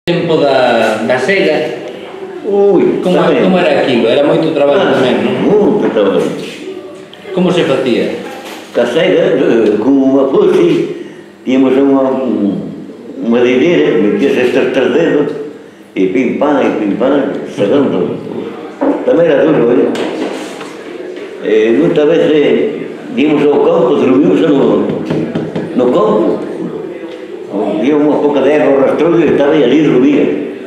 Tempo da sega. Ui, como era aquilo? Era moito traballo tamén, non? Moito traballo. Como se facía? Ca sega, con unha foxe, tíamos unha dideira, metíase estes 3 dedos, e pim pam, segando. Tamén era duro, moitas veces íamos ao campo, dormimos no campo. Había unha pouca de erro rastrollo e estaba ali dormía.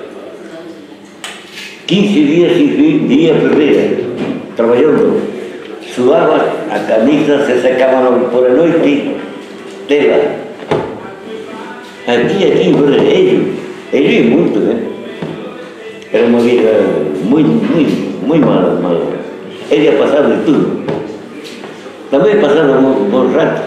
15 días sin fin, día ferreira, traballando. Sudaba, a camisa se secaba por a noite, tela. Aquí, ello é moito, Era unha vida moi mala. Ella pasaba de tudo. Tamén pasaba por ratos.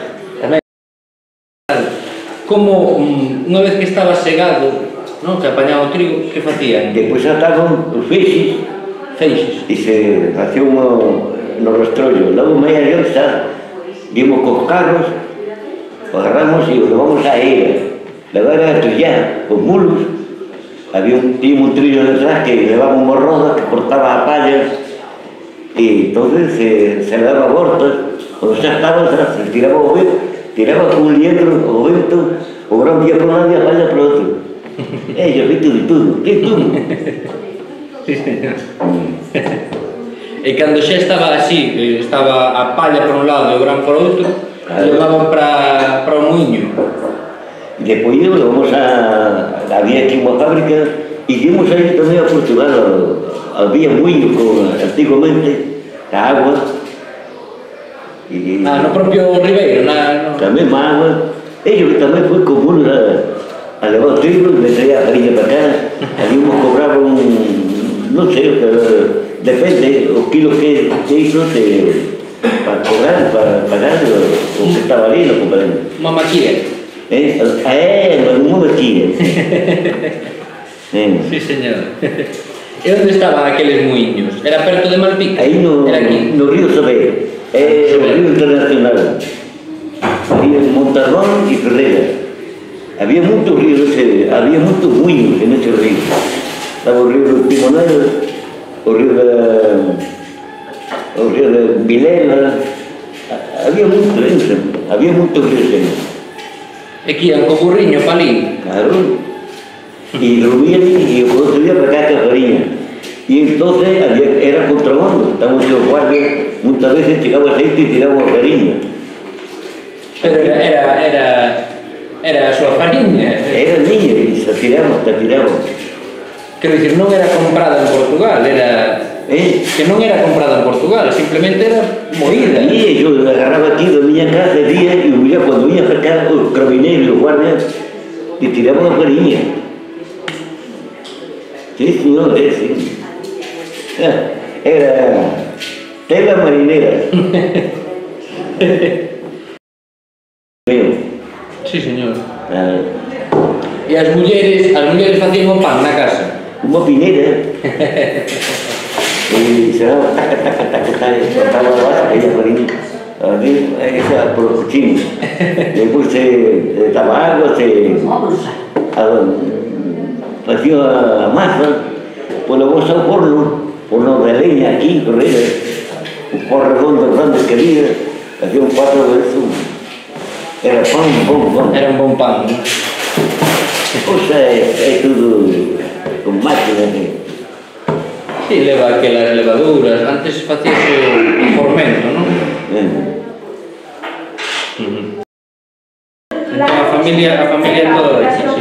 Como, unha vez que estaba segado, non, que apañaba o trigo, que facían? Depois ataban os feixes e se facía no rastrollo. Logo meia adiante vimos cos carros, o agarramos e o levamos á era. Levar a trillar, os mulos. Había un trillo detrás que levaba unha roda que cortaba a palla e entonces se daba voltas. Quando xa estaba, se tiraba o vento, tiraba con un liendro, o vento, o gran día por un lado e a palla por outro. Yo vi tudo. Sí, señor. E cando xa estaba así, estaba a palla por un lado e o gran por outro, levaban para o muiño. E depois levamos había aquí unha fábrica e íbamos aí tamén a Portugal. Había muiño antigamente, a agua. No propio Ribeiro? Tamén máis. Ellos tamén foi común a levar o trigo e me traía a farinha para cá. Ali nos cobraban, non sei, depende, os kilos que hizo para cobrar, para pagar o que estaba ali, no comprendo. Unha maquilla? Unha maquilla. Sí, señor. E onde estaban aqueles muiños? Era perto de Malpica? Aí no río Saber. O río internacional. Había Montalbán e Ferreira. Había moitos ríos, había moitos muiños en ese río. Estaba o río do Timonel, o río de Vilela. Había moitos ríos. E que ian co burriño pa ali? Claro. E dormían e o outro día para cá que a farinha. E entonces era contrabando. Estábamos os guardias, muitas veces chegaba aceite e tiraba a farinha. Pero era a súa farinha? Era miña, e se tiramos. Quero dicir, non era comprada en Portugal, que non era comprada en Portugal, simplemente era moída. E eu agarraba aquí da miña casa de día e cando ia para cá os carabineiros e os guardias e tiraban a farinha. Sí, señor, sí. Era tela marinera. Sí, señor. E as mulleres facían o pan na casa? Unha pineira. E se daba taca, cortaba a base, caía a farinha. Esa por os cochinos. Depois se daba agua, facía a masa, pois levou ao forno de leña aquí, Ferreira, un pó redondo grande que había, hacía un 4 de eso. Era pan, bon. Era un bon pan, non? Pois é tudo con máquina. Si, leva aquelas levaduras, antes facíase o formento, non? Entón a familia toda de aquí,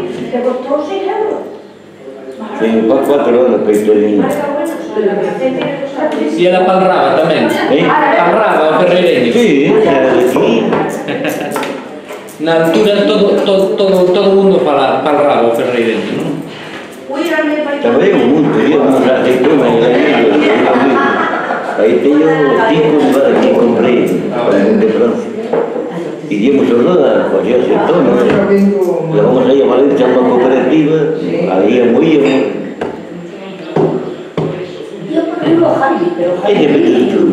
Sí, 4 horas que estou ali. E ela palraba tamén? Palraba o ferreireño? Sí, era de aquí. Na altura todo o mundo palraba o ferreireño, non? Tamén o mundo, íbamos a aceitona e aí teño 5 lugares que comprei de Francia. E íamos os dos a coger aceitona. Levamos aí a Valencia a unha cooperativa, aí moíamos. Aí repetimos tudo.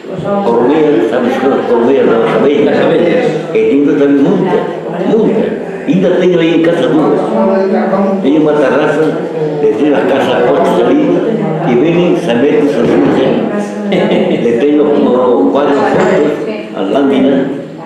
Por meia, sabes que por meia das abellas. E tindo tamén monta. Ainda tengo ahí en casa dúas. Tengo una terraza, de las casas postas ali, y vienen, se meten, se suben. Le tengo como 4 fotos a lámina,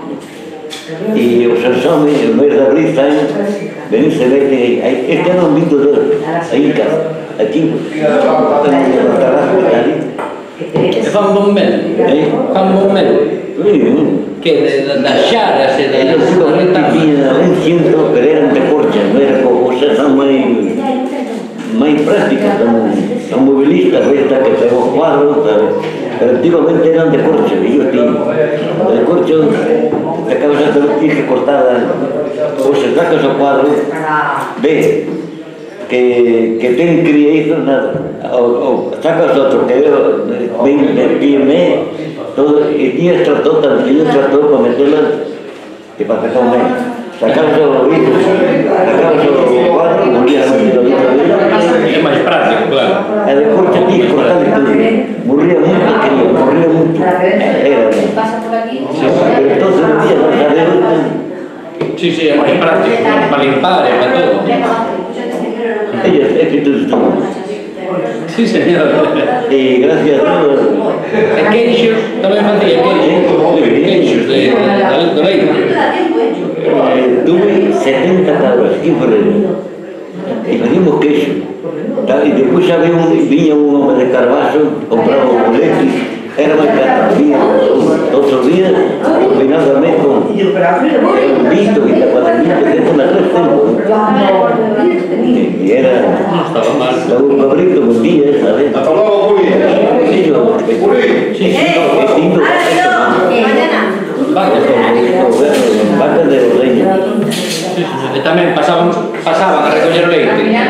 y os asome, el mes de abril, ven y se meten ahí. Este ano han visto dos, ahí en casa, aquí, en la terraza que está ali. E fan bon mel? Fan bon mel? Que das xaras e das... Antiguamente tiña un ciento, pero eran de corcha, non era como, o sea, son máis prácticas, son mobilistas, esta que tengo cuadros, pero antiguamente eran de corcha, e yo tiño. De corcha, a cabeza te lo tienes que cortar, ou se sacas o cuadro, ve, que ten crieizo, nada, ou sacas outro, que ven píeme, todo, y tienes trató, también trató para meterlas y para sacar un mes. Sacamos los hijos, sacamos los cuadros, morían los hijos. Es más práctico, claro. El de corte aquí, cortarle todo. Moría mucho, querido, moría mucho. Era. Pero entonces los días no sabemos. Sí, sí, es más práctico, para limpar y para todo. Ellos, es que tú estás. Sí, señor. Y gracias a todos. E queixos, tamén facía queixos de leite. Tuve 70 cabras, aquí por el. Y pedimos queso. Y después viña un hombre de Carvazo, compraba un boleto, era más caro. Vinha otros días, combinado a mes con un visto y tapadito, que es una tres tempos. Y era un cabrito con día, ¿sabes? Vacas de ordeño. E tamén pasaban a recoller o leite.